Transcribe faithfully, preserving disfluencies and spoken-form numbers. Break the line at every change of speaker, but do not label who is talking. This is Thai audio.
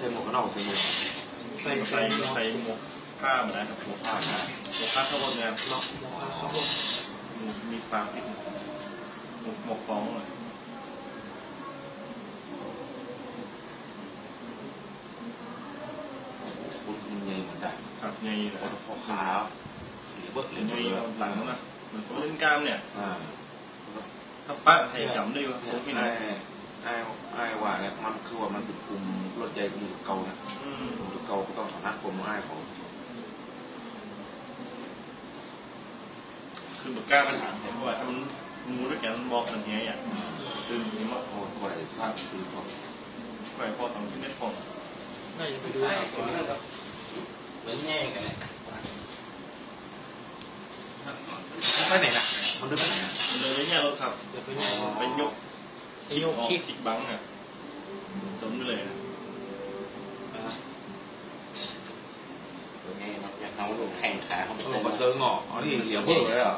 ส่หมวกกันน็อกใส่หมวก
ใส่ใส่ใส่หมวกผ้าเหมือนกันหมวกผ้าหมวกผ้าข้าวโพดเนี่ยเนาะมีปากหมวกหมวกฟองเลย
ฟุตมันใหญ่เหมือนกัน
ครับใหญ่เลย
พอขาเบิดเลย
ใหญ่หลังนะเหมือนคนเล่นกล้ามเนี่ยถ้าป้าให้จำได้ว่าโซ่ที่ไหน
ไอ้ไอ้ว่าเนี่ยมันคือว่ามันเป็นกลุ่มรถใหญ่กลุ่มเก่านะกลุ่มเก่าก็ต้องถอดนัดกลุ่มไอ้ของ
คือแบบกล้าปัญหาเห็นว่าถ้ามันงูด้วยแกมันบอกมันเนี้ยอย่างตื่นนี้มั้ง
โอ้กว่าสร้างซื้อก่อน
กว่าพอทำที่ไม่พอ
น่าจะไปดูเหมือนแง่กันเลย
ไปไหนล่ะมันเดินไปไหน
เลยแง่รถขับไปยกที่ยกขี้ติดบังอ่ะจมไปเลย
ตัวไงอยากเอาลูกแข่งขาเขา
บันเทิงเหรออ๋อนี่เหลี่ยมเพิ่มเลยอ่ะ